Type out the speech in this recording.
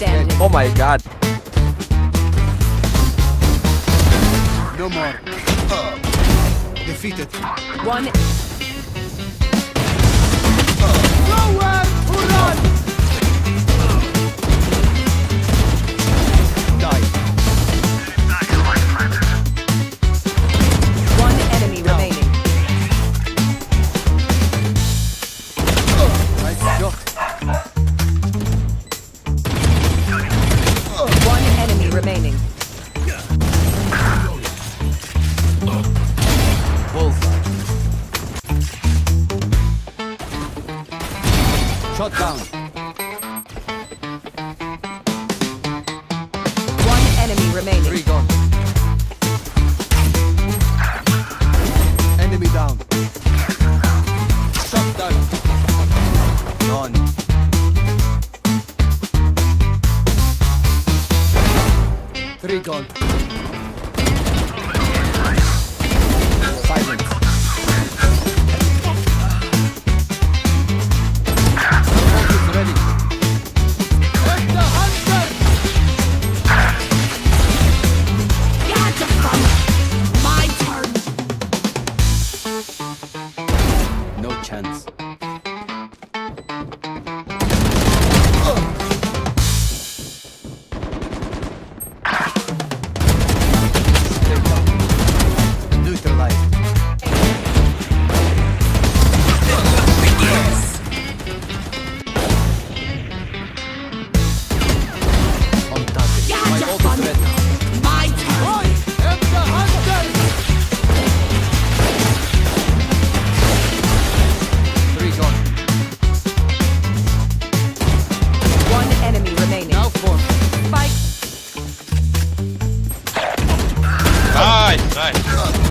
standing. Oh my god. No more. Defeated. One. Nowhere to run! Die. One enemy remaining. Nice shot. One enemy remaining. Bullseye. Shot down. One enemy remaining. 3 gone. Enemy down. Shot down. Gone. Three gone.